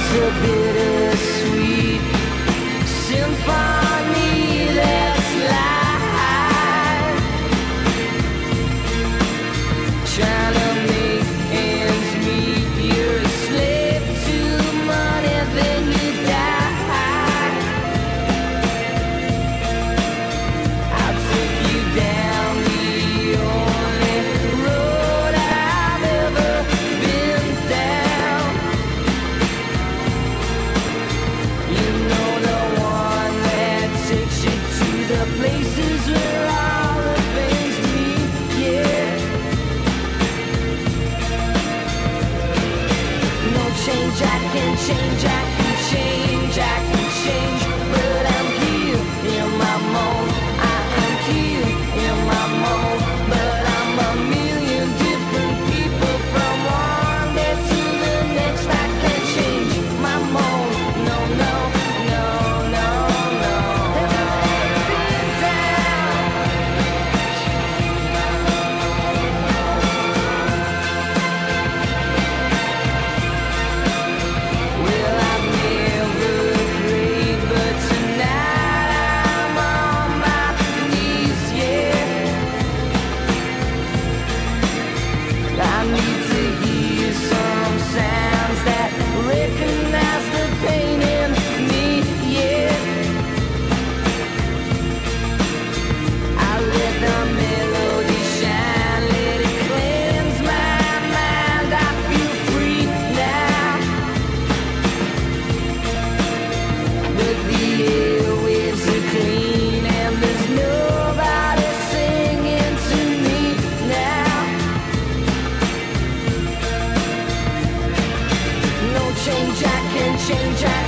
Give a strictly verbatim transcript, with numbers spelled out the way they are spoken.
a bittersweet symphony that's live, trying to make ends meet. You're a slave to money, then you die. I'll take you down the only road I've ever been down. You know, the one that takes you to the places where all the things meet, yeah. No change, I can change, I can change, I can change, but I'm here in my mold. I am here in my mold, but I'm a million different people from one day to the next. I can't change my mold. No, no, no, no, no. Been down. Well, I've never prayed, but tonight I'm on my knees, yeah. I need to hear some sounds that recognize the pain in me, yeah. I let the melody shine, let it cleanse my mind. I feel free now, but the airwaves are clean and there's nobody singing to me now. No change, I can change, I